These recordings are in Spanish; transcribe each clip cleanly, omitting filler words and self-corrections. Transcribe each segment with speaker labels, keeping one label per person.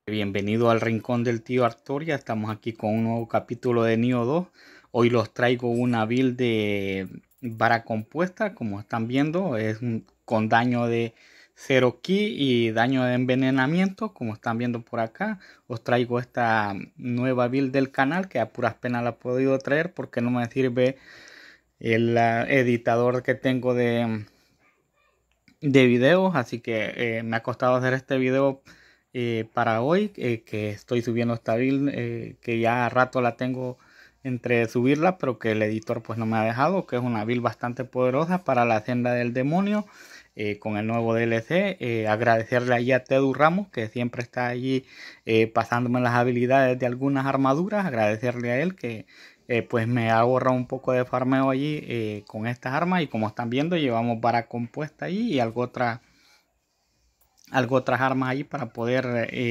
Speaker 1: Bienvenido al Rincón del Tío Artoria. Estamos aquí con un nuevo capítulo de Nioh 2. Hoy los traigo una build de vara compuesta, como están viendo, con daño de 0 ki y daño de envenenamiento, como están viendo por acá. Os traigo esta nueva build del canal que a puras penas la he podido traer porque no me sirve el editador que tengo de videos, así que me ha costado hacer este video para hoy, que estoy subiendo esta build, que ya a rato la tengo entre subirla, pero que el editor pues no me ha dejado, que es una build bastante poderosa para la senda del demonio, con el nuevo DLC. Agradecerle allí a Tedu Ramos, que siempre está allí pasándome las habilidades de algunas armaduras. Agradecerle a él que pues me ahorra un poco de farmeo allí con estas armas, y como están viendo llevamos vara compuesta allí y algo otras armas allí para poder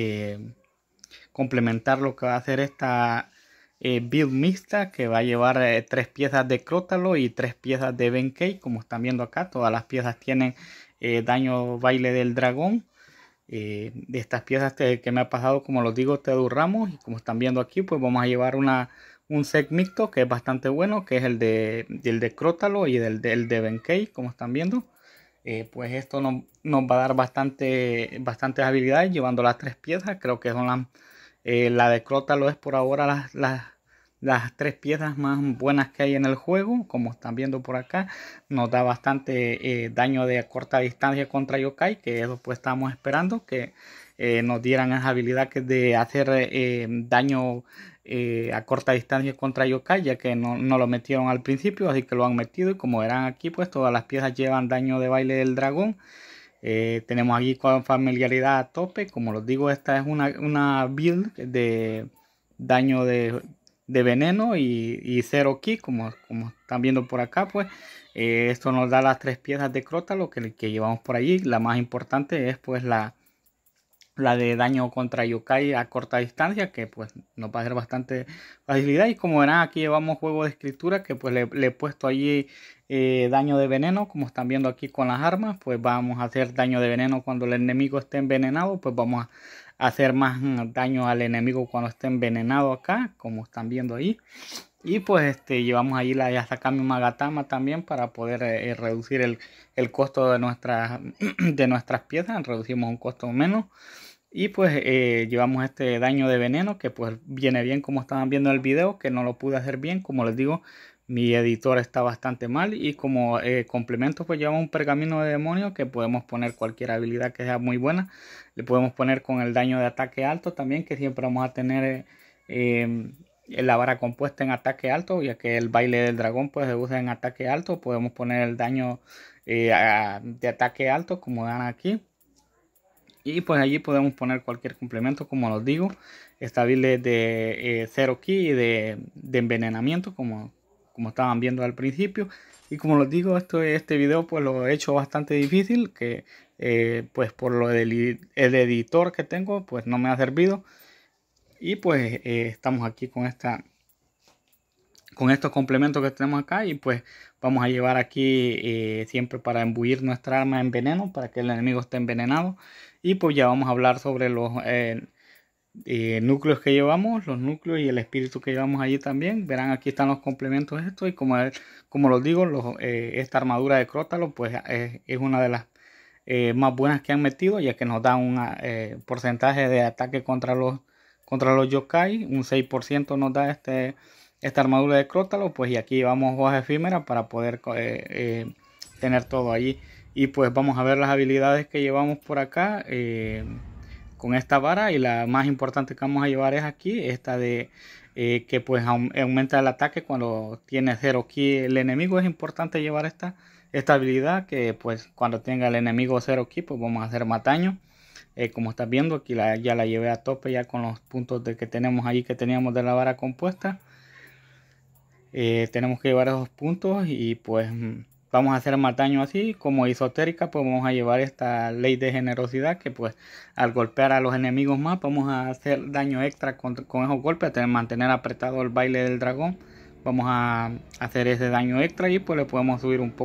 Speaker 1: complementar lo que va a hacer esta build mixta, que va a llevar 3 piezas de Crótalo y 3 piezas de Benkei. Como están viendo acá, todas las piezas tienen daño baile del dragón. De estas piezas que me ha pasado, como los digo, Tedu Ramos, y como están viendo aquí, pues vamos a llevar un set mixto que es bastante bueno, que es el de Crótalo y el de Benkei, como están viendo. Pues esto nos va a dar bastantes habilidades llevando las 3 piezas. Creo que son la de Crótalo es por ahora las 3 piezas más buenas que hay en el juego. Como están viendo por acá, nos da bastante daño de corta distancia contra yokai, que eso pues estamos esperando que nos dieran esa habilidad que de hacer daño a corta distancia contra yokai, ya que no lo metieron al principio, así que lo han metido. Y como verán aquí, pues todas las piezas llevan daño de baile del dragón. Tenemos aquí con familiaridad a tope. Como les digo, esta es una build de daño de veneno y 0 ki, como están viendo por acá. Pues esto nos da las 3 piezas de Crótalo que llevamos por allí. La más importante es pues la de daño contra yokai a corta distancia, que pues nos va a hacer bastante facilidad. Y como verán, aquí llevamos juego de escritura, que pues le he puesto allí daño de veneno. Como están viendo aquí con las armas, pues vamos a hacer daño de veneno cuando el enemigo esté envenenado. Pues vamos a hacer más daño al enemigo cuando esté envenenado acá, como están viendo ahí. Y pues llevamos ahí la Yasakami Magatama también para poder reducir el costo de de nuestras piezas. Reducimos un costo menos. Y pues llevamos este daño de veneno, que pues viene bien, como estaban viendo en el video, que no lo pude hacer bien. Como les digo, mi editor está bastante mal. Y como complemento pues llevamos un pergamino de demonio, que podemos poner cualquier habilidad que sea muy buena. Le podemos poner con el daño de ataque alto también, que siempre vamos a tener la vara compuesta en ataque alto, ya que el baile del dragón pues se usa en ataque alto. Podemos poner el daño de ataque alto, como dan aquí. Y pues allí podemos poner cualquier complemento, como los digo. Esta build es de 0 ki y de envenenamiento, como estaban viendo al principio. Y como les digo, este video pues lo he hecho bastante difícil, que pues por lo del el editor que tengo pues no me ha servido. Y pues estamos aquí con estos complementos que tenemos acá. Y pues vamos a llevar aquí siempre para imbuir nuestra arma en veneno, para que el enemigo esté envenenado. Y pues ya vamos a hablar sobre los núcleos que llevamos, los núcleos y el espíritu que llevamos allí también. Verán, aquí están los complementos estos. Y como los digo, esta armadura de Crótalo pues es una de las más buenas que han metido, ya que nos da un porcentaje de ataque contra los yokai. Un 6% nos da esta armadura de Crótalo. Pues y aquí llevamos hojas efímeras para poder tener todo allí. Y pues vamos a ver las habilidades que llevamos por acá con esta vara. Y la más importante que vamos a llevar es aquí, esta de que pues aumenta el ataque cuando tiene 0 ki el enemigo. Es importante llevar esta habilidad, que pues cuando tenga el enemigo 0 ki pues vamos a hacer más daño. Como estás viendo aquí ya la llevé a tope ya con los puntos que tenemos allí, que teníamos de la vara compuesta. Tenemos que llevar esos puntos y pues vamos a hacer más daño así. Como esotérica pues vamos a llevar esta ley de generosidad, que pues al golpear a los enemigos más vamos a hacer daño extra con esos golpes, mantener apretado el baile del dragón. Vamos a hacer ese daño extra y pues le podemos subir un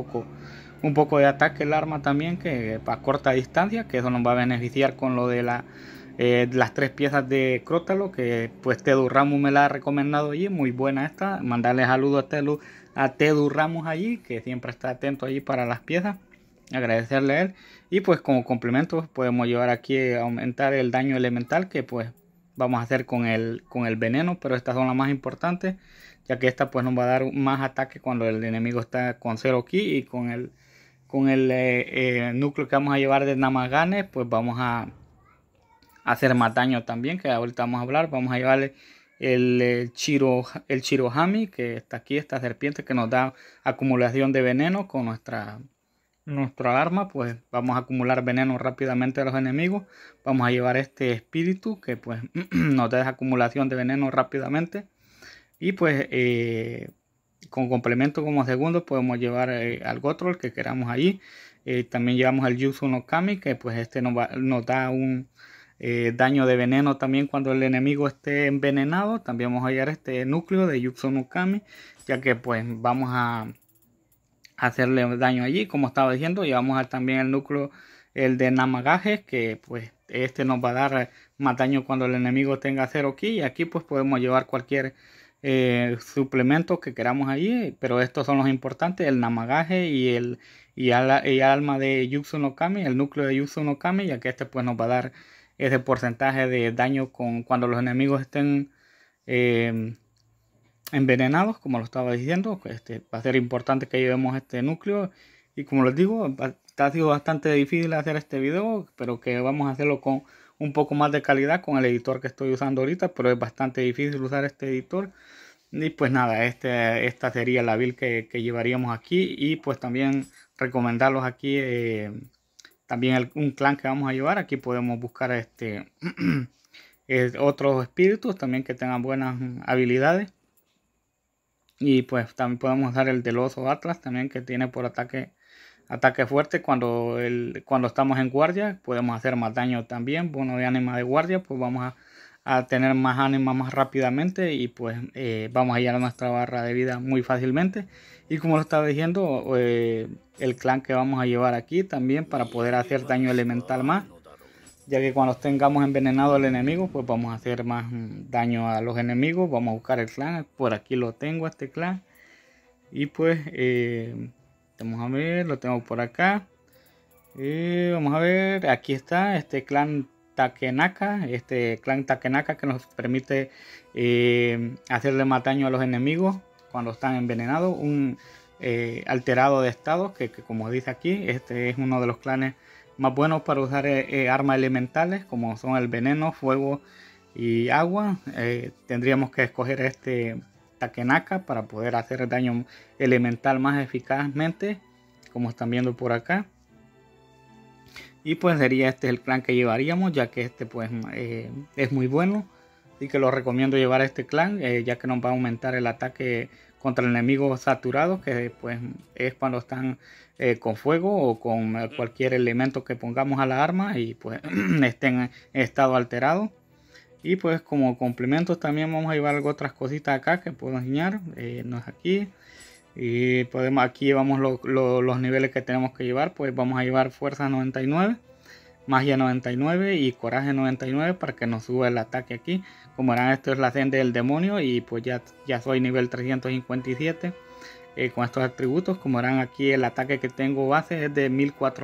Speaker 1: poco de ataque el arma también, que a corta distancia, que eso nos va a beneficiar con lo de las 3 piezas de Crótalo, que pues Tedu Ramos me la ha recomendado allí, muy buena esta. Mandarle saludos a Tedu Ramos allí, que siempre está atento allí para las piezas. Agradecerle a él. Y pues como complemento podemos llevar aquí aumentar el daño elemental, que pues vamos a hacer con el veneno, pero estas son las más importantes, ya que esta pues nos va a dar más ataque cuando el enemigo está con 0 ki, y con el núcleo que vamos a llevar de Namagane pues vamos a hacer más daño también, que ahorita vamos a hablar. Vamos a llevarle el Shirohami, que está aquí, esta serpiente que nos da acumulación de veneno con nuestra arma, pues vamos a acumular veneno rápidamente a los enemigos. Vamos a llevar este espíritu que pues nos da esa acumulación de veneno rápidamente. Y pues con complemento como segundo podemos llevar al Gotrol que queramos ahí. También llevamos el Yuzu no Kami, que pues este nos da un daño de veneno también cuando el enemigo esté envenenado. También vamos a llevar este núcleo de Yuzu no Kami, ya que pues vamos a hacerle daño allí, como estaba diciendo. Llevamos también el núcleo, el de Namagage, que pues este nos va a dar más daño cuando el enemigo tenga 0 ki. Y aquí pues podemos llevar cualquier suplemento que queramos allí, pero estos son los importantes: el Namagage y el alma de Yuzu no Kami, el núcleo de Yuzu no Kami, ya que este pues nos va a dar ese porcentaje de daño cuando los enemigos estén envenenados, como lo estaba diciendo. Va a ser importante que llevemos este núcleo. Y como les digo, ha sido bastante difícil hacer este video, pero que vamos a hacerlo con un poco más de calidad con el editor que estoy usando ahorita, pero es bastante difícil usar este editor. Y pues nada, esta sería la build que llevaríamos aquí. Y pues también recomendarlos aquí también un clan que vamos a llevar. Aquí podemos buscar otros espíritus también que tengan buenas habilidades. Y pues también podemos usar el del oso Atlas también, que tiene por ataque fuerte cuando estamos en guardia. Podemos hacer más daño también. Bono de ánima de guardia, pues vamos a tener más ánima más rápidamente, y pues vamos a llegar a nuestra barra de vida muy fácilmente. Y como lo estaba diciendo, el clan que vamos a llevar aquí también para poder hacer daño elemental más, ya que cuando tengamos envenenado al enemigo pues vamos a hacer más daño a los enemigos. Vamos a buscar el clan, por aquí lo tengo, este clan. Y pues vamos a ver, lo tengo por acá. Vamos a ver, aquí está este clan Takenaka, que nos permite hacerle más daño a los enemigos cuando están envenenados. Un alterado de estado, que como dice aquí, este es uno de los clanes más buenos para usar armas elementales, como son el veneno, fuego y agua. Tendríamos que escoger este Takenaka para poder hacer daño elemental más eficazmente, como están viendo por acá. Y pues sería el clan que llevaríamos, ya que pues es muy bueno. Así que lo recomiendo llevar este clan, ya que nos va a aumentar el ataque contra el enemigo saturado, que pues es cuando están con fuego o con cualquier elemento que pongamos a la arma y pues estén en estado alterado. Y pues como complementos también vamos a llevar otras cositas acá que puedo enseñar. No es aquí. Y aquí llevamos los niveles que tenemos que llevar. Pues vamos a llevar fuerza 99, magia 99 y coraje 99 para que nos suba el ataque aquí. Como verán, esto es la senda del demonio, y pues ya soy nivel 357 con estos atributos. Como verán aquí, el ataque que tengo base es de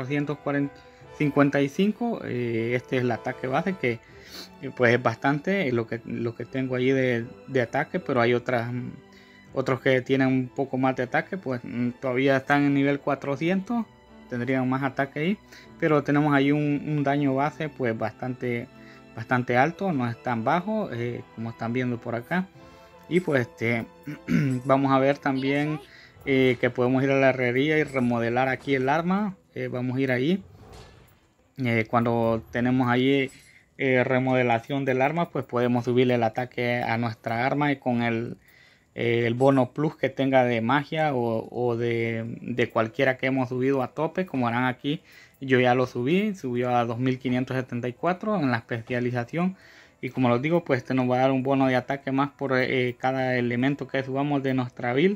Speaker 1: 1455. Este es el ataque base, que pues es bastante lo que tengo allí de ataque, pero hay otros que tienen un poco más de ataque, pues todavía están en nivel 400, tendrían más ataque ahí, pero tenemos ahí un daño base pues bastante alto, no es tan bajo como están viendo por acá. Y pues vamos a ver también que podemos ir a la herrería y remodelar aquí el arma. Vamos a ir ahí cuando tenemos ahí remodelación del arma, pues podemos subirle el ataque a nuestra arma, y con el bono plus que tenga de magia o de cualquiera que hemos subido a tope. Como verán aquí, yo ya lo subió a 2574 en la especialización. Y como les digo, pues nos va a dar un bono de ataque más por cada elemento que subamos de nuestra build.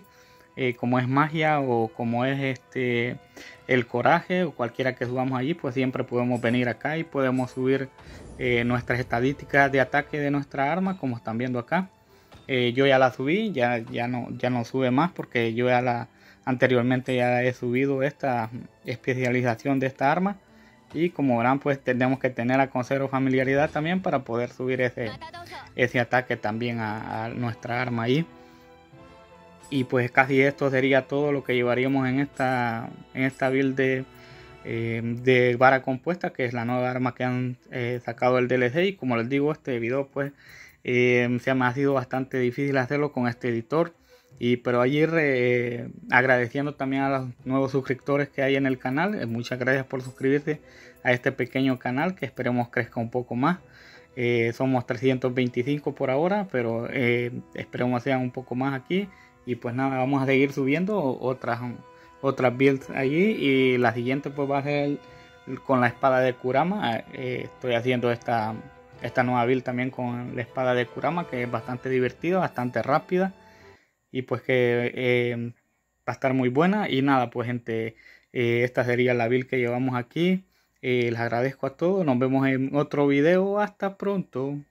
Speaker 1: como es magia o como es el coraje o cualquiera que subamos allí, pues siempre podemos venir acá y podemos subir nuestras estadísticas de ataque de nuestra arma, como están viendo acá. Yo ya la subí, ya no sube más porque yo anteriormente ya he subido esta especialización de esta arma. Y como verán, pues tenemos que tenerla con 0 familiaridad también para poder subir ese ataque también a nuestra arma ahí. Y pues casi esto sería todo lo que llevaríamos en esta build de vara compuesta, que es la nueva arma que han sacado el DLC. Y como les digo, este video pues se me ha sido bastante difícil hacerlo con este editor. Pero allí agradeciendo también a los nuevos suscriptores que hay en el canal. Muchas gracias por suscribirse a este pequeño canal, que esperemos crezca un poco más. Somos 325 por ahora, pero esperemos sean un poco más aquí. Y pues nada, vamos a seguir subiendo otras builds allí. Y la siguiente pues va a ser con la espada de Kurama. Estoy haciendo esta nueva build también con la espada de Kurama, que es bastante divertida, bastante rápida. Y pues que va a estar muy buena. Y nada, pues gente, esta sería la build que llevamos aquí. Les agradezco a todos. Nos vemos en otro video. Hasta pronto.